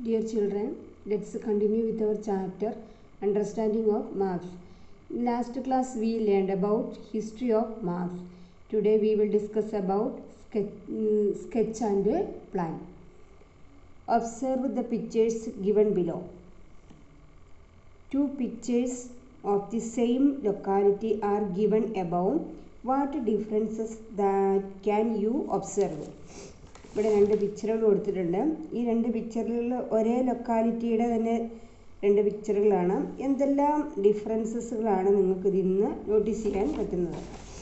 Dear children, let's continue with our chapter Understanding of Marks. In last class we learned about history of marks. Today we will discuss about sketch and plan. Observe the pictures given below. Two pictures of the same locality are given above. What differences that can you observe? ഇവിടെ രണ്ട് പിക്ചറുകൾ കൊടുത്തിട്ടുണ്ട്. ഈ രണ്ട് പിക്ചറിൽ ഒരേ ലൊക്കാലിറ്റിയുടെ തന്നെ രണ്ട് പിക്ചറുകളാണ്. എന്തെല്ലാം ഡിഫറൻസസുകളാണ് നിങ്ങൾക്ക് ഇതിൽ നിന്ന് നോട്ടീസ് ചെയ്യാൻ പറ്റുന്നത്?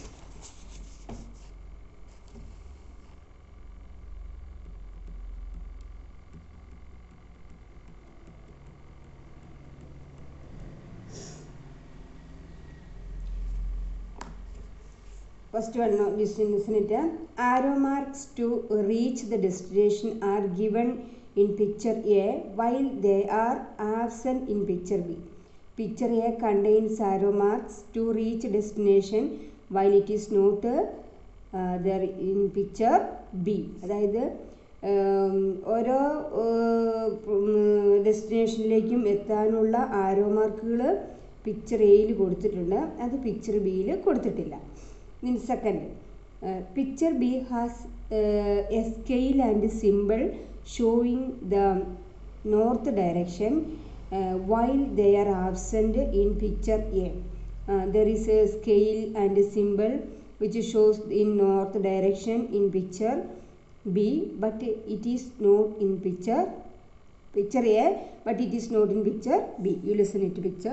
First one, listen it. Arrow marks to reach the destination are given in picture A while they are absent in picture B. Picture A contains arrow marks to reach destination while it is not there in picture B. അതായത് ഓരോ ഡെസ്റ്റിനേഷനിലേക്കും എത്താനുള്ള ആരോ മാർക്കുകൾ picture എയിൽ കൊടുത്തിട്ടുണ്ട്, അത് picture ബിയിൽ കൊടുത്തിട്ടില്ല. In second, picture B has a scale and symbol showing the north direction while they are absent in picture A. There is a scale and a symbol which shows in north direction in picture B, but it is not in picture A, but it is not in picture B. You listen it to picture.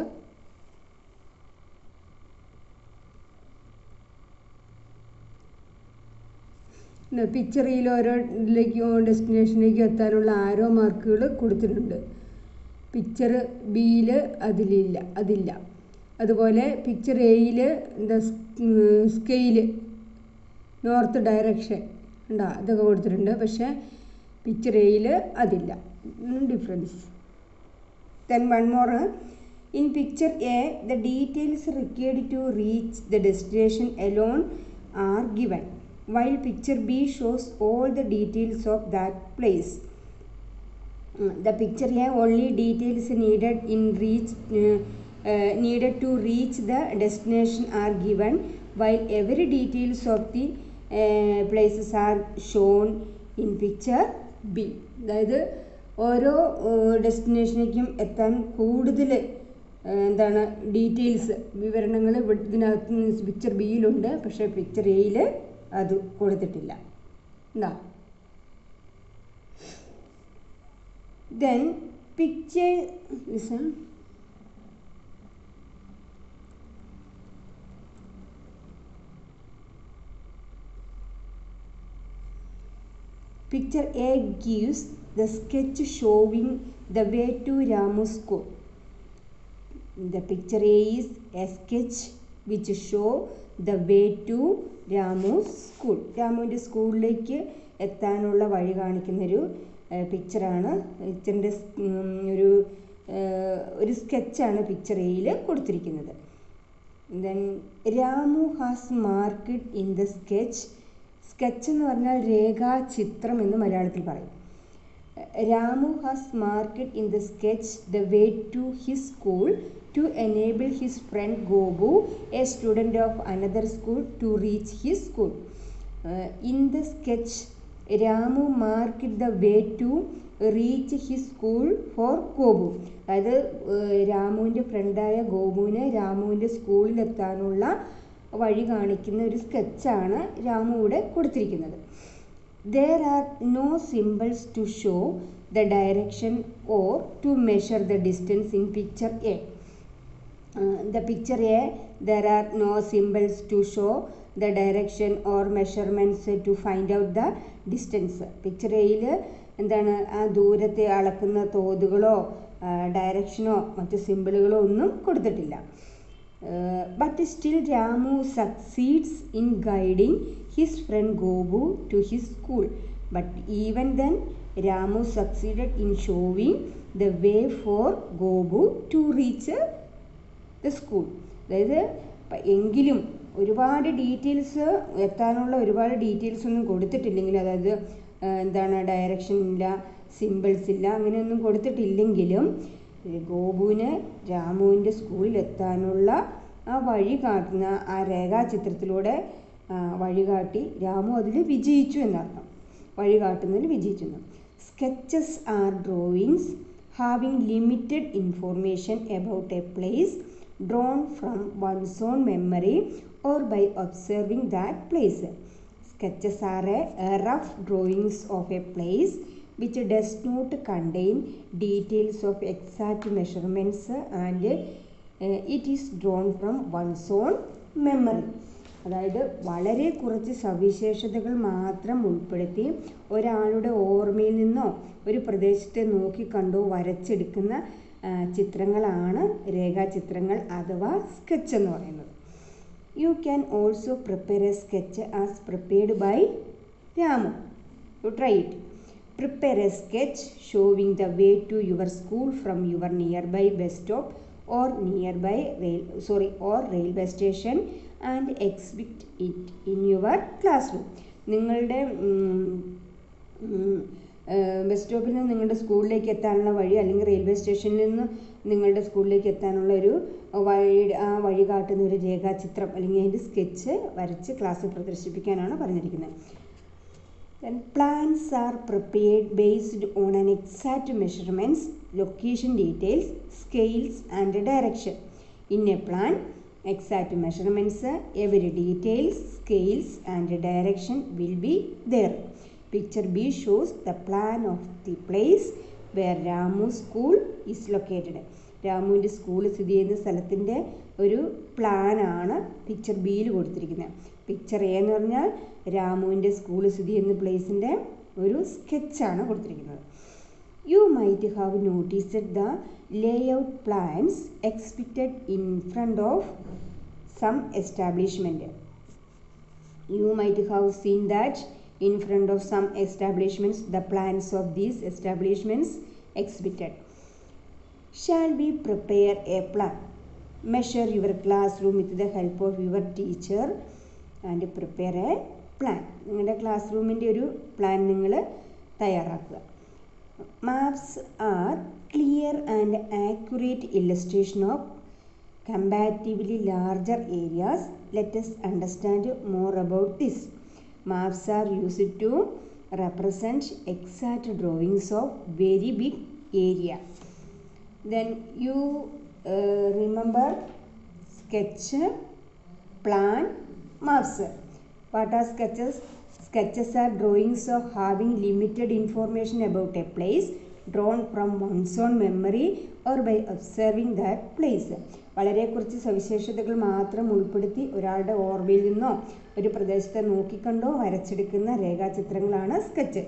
പിക്ചറിൽ ഓരോ ഇതിലേക്കും ഡെസ്റ്റിനേഷനിലേക്കും എത്താനുള്ള ആരോ മാർക്കുകൾ കൊടുത്തിട്ടുണ്ട്. Picture ബിയിൽ അതില്ല. അതുപോലെ picture എയിൽ എന്താ സ്കെയില് നോർത്ത് ഡയറക്ഷൻ ഉണ്ടോ, അതൊക്കെ കൊടുത്തിട്ടുണ്ട്. പക്ഷേ പിക്ചർ എയിൽ അതില്ല. Difference. Then one more. In picture A the details required to reach the destination alone are given, while picture B shows all the details of that place. The picture A only details needed to reach the destination are given, while every details of the places are shown in picture B. അതായത് ഓരോ ഡെസ്റ്റിനേഷനിലേക്കും എത്താൻ കൂടുതൽ എന്താണ് details വിവരണങ്ങൾ ഇതിനകത്ത് picture ബിയിലുണ്ട്, പക്ഷേ picture എയിൽ അത് കൊടുത്തിട്ടില്ല. എന്താ then picture listen. Picture A gives the sketch showing the way to Ramu school. The picture A is a sketch which show the way to Ramu school. രാമുവിൻ്റെ സ്കൂളിലേക്ക് എത്താനുള്ള വഴി കാണിക്കുന്നൊരു പിക്ചറാണ്. പിക്ചറിൻ്റെ ഒരു സ്കെച്ചാണ് പിക്ചർ എയിൽ കൊടുത്തിരിക്കുന്നത്. Then Ramu has marked in the sketch. Sketch എന്ന് പറഞ്ഞാൽ രേഖാചിത്രം എന്ന് മലയാളത്തിൽ പറയും. Ramu has marked in the sketch the way to his school to enable his friend Gobu, a student of another school, to reach his school. In the sketch, Ramu marked the way to reach his school for Gobu. അതായത് രാമുവിൻ്റെ ഫ്രണ്ടായ ഗോപുവിന് രാമുവിൻ്റെ സ്കൂളിലെത്താനുള്ള വഴി കാണിക്കുന്ന ഒരു സ്കെച്ചാണ് രാമു ഇവിടെ കൊടുത്തിരിക്കുന്നത്. There are no symbols to show the direction or to measure the distance in picture A. The picture A, there are no symbols to show the direction or measurements to find out the distance. Picture Aയിൽ എന്താണ് ആ ദൂരത്തെ അളക്കുന്ന തോതുകളോ ഡയറക്ഷനോ മറ്റ് സിമ്പിളുകളോ ഒന്നും കൊടുത്തിട്ടില്ല. But still Ramu succeeds in guiding his friend Gobu to his school. But even then Ramu succeeded in showing the way for Gobu to reach the school. അതായത് എങ്കിലും ഒരുപാട് ഡീറ്റെയിൽസ് എത്താനുള്ള ഒരുപാട് ഡീറ്റെയിൽസ് ഒന്നും കൊടുത്തിട്ടില്ലെങ്കിൽ, അതായത് എന്താണ് ഡയറക്ഷൻ ഇല്ല, സിമ്പിൾസ് ഇല്ല, അങ്ങനെയൊന്നും കൊടുത്തിട്ടില്ലെങ്കിലും ഗോപുവിന് രാമുവിൻ്റെ സ്കൂളിൽ എത്താനുള്ള ആ വഴി കാട്ടുന്ന ആ രേഖാചിത്രത്തിലൂടെ വഴികാട്ടി രാമു അതിൽ വിജയിച്ചു എന്നർത്ഥം. വഴി കാട്ടുന്നതിൽ വിജയിച്ചു എന്ന്. Sketches are drawings having limited information about a place drawn from one's own memory or by observing that place. Sketches are a rough drawings of a place which does not contain details of exact measurements and it is drawn from one's own memory. അതായത് വളരെ കുറച്ച് സവിശേഷതകൾ മാത്രം ഉൾപ്പെടുത്തി ഒരാളുടെ ഓർമ്മയിൽ നിന്നോ ഒരു പ്രദേശത്തെ നോക്കിക്കണ്ടോ വരച്ചെടുക്കുന്ന ചിത്രങ്ങളാണ് രേഖാചിത്രങ്ങൾ അഥവാ സ്കെച്ച് എന്ന് പറയുന്നത്. You can also prepare a sketch as prepared by Ramu. You try it. Prepare a sketch showing the way to your school from your nearby bus stop or railway station and exhibit it in your classroom. നിങ്ങളുടെ bus സ്റ്റോപ്പിൽ നിന്ന് നിങ്ങളുടെ സ്കൂളിലേക്ക് എത്താനുള്ള വഴി, അല്ലെങ്കിൽ railway സ്റ്റേഷനിൽ നിന്ന് നിങ്ങളുടെ സ്കൂളിലേക്ക് എത്താനുള്ള ഒരു വഴി കാട്ടുന്ന ഒരു രേഖാചിത്രം അല്ലെങ്കിൽ അതിൻ്റെ സ്കെച്ച് വരച്ച് ക്ലാസ്സിൽ പ്രദർശിപ്പിക്കാനാണ് പറഞ്ഞിരിക്കുന്നത്. Then plans are prepared based on an exact measurements, location details, scales and direction. In a plan, exact measurements, every details, scales and direction will be there. Picture B shows the plan of the place where Ramu's school is located. രാമുവിൻ്റെ school സ്ഥിതി ചെയ്യുന്ന സ്ഥലത്തിൻ്റെ ഒരു പ്ലാനാണ് picture ബിയിൽ കൊടുത്തിരിക്കുന്നത്. Picture A എന്ന് പറഞ്ഞാൽ രാമുവിൻ്റെ സ്കൂൾ സ്ഥിതി ചെയ്യുന്ന പ്ലേസിൻ്റെ ഒരു സ്കെച്ചാണ് കൊടുത്തിരിക്കുന്നത്. You might have noticed the layout plans exhibited in front of some establishment. You might have seen that in front of some establishments the plans of these establishments exhibited. Shall we prepare a plan? Measure your classroom with the help of your teacher and prepare a plan. നിങ്ങളുടെ class റൂമിൻ്റെ ഒരു plan നിങ്ങൾ തയ്യാറാക്കുക. Maps are clear and accurate illustration of comparatively larger areas. Let us understand more about this. Maps are used to represent exact drawings of very big area. Then you remember sketch, plan, maps. What are sketches? Sketches are drawings of having limited information about a place drawn from one's own memory or by observing that place. വളരെ കുറച്ച് സവിശേഷതകൾ മാത്രം ഉൾപ്പെടുത്തി ഒരാളുടെ ഓർമ്മയിൽ നിന്നോ ഒരു പ്രദേശത്തെ നോക്കിക്കണ്ടോ വരച്ചെടുക്കുന്ന രേഖാചിത്രങ്ങളാണ് സ്കെച്ച്,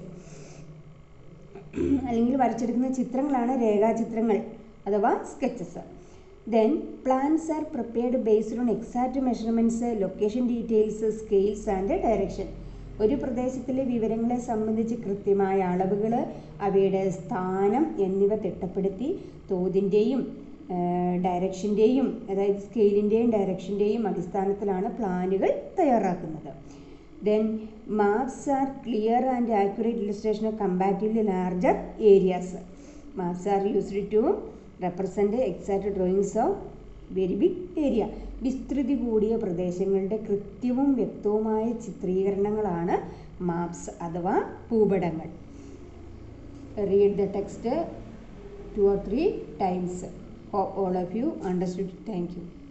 അല്ലെങ്കിൽ വരച്ചെടുക്കുന്ന ചിത്രങ്ങളാണ് രേഖാചിത്രങ്ങൾ അഥവാ sketches. Then plans are prepared based on exact measurements, location details, scales and direction. ഒരു പ്രദേശത്തിലെ വിവരങ്ങളെ സംബന്ധിച്ച് കൃത്യമായ അളവുകൾ, അവയുടെ സ്ഥാനം എന്നിവ തിട്ടപ്പെടുത്തി തോതിൻ്റെയും ഡയറക്ഷൻ്റെയും, അതായത് സ്കെയിലിൻ്റെയും ഡയറക്ഷൻ്റെയും അടിസ്ഥാനത്തിലാണ് പ്ലാനുകൾ തയ്യാറാക്കുന്നത്. Then maps are clear and accurate illustration of comparatively larger areas. Maps are used to represent exact drawings of very big area. വിസ്തൃതി കൂടിയ പ്രദേശങ്ങളുടെ കൃത്യവും വ്യക്തവുമായ ചിത്രീകരണങ്ങളാണ് മാപ്സ് അഥവാ ഭൂപടങ്ങൾ. Read the text 2 or 3 times. Hope all of you understood. Thank you.